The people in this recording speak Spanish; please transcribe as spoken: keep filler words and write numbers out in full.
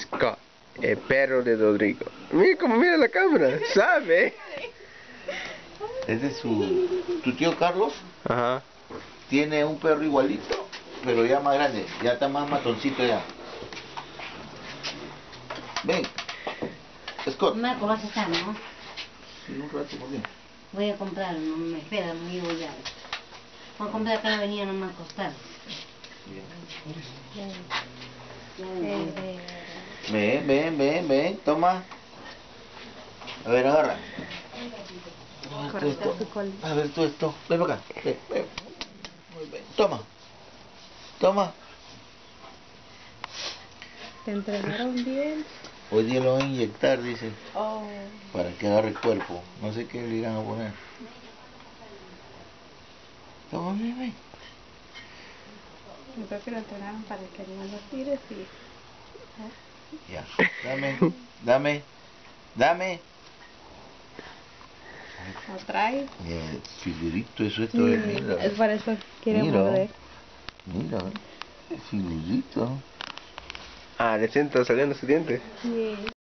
Scott, el perro de Rodrigo. Mira cómo mira la cámara, ¿sabe? Ese es su... Tu tío Carlos Ajá. tiene un perro igualito, pero ya más grande, ya está más matoncito ya. Ven, Scott. Marco, vas a estar, ¿no? Sí, un rato, ¿por qué? Voy a comprar, no me espera, me digo ya. Voy a comprar acá en la avenida, no me va a costar. Ven, ven, ven, ven, toma. A ver, agarra. A ver tú esto. A ver tú esto. Ven para acá. Ven, ven. Muy bien. Toma. Toma. ¿Te entrenaron bien? Hoy día lo van a inyectar, dice. Oh. Para que agarre el cuerpo. No sé qué le irán a poner. Toma, ven, ven. Yo creo que lo entrenaron para que no lo tires y... Ya. Dame. Dame. Dame. ¿Lo trae? Ya, figurito, eso esto Sí, es, mira. es para eso quiere Mira. morder. Mira. Figurito. Ah, recién está saliendo su diente. Sí.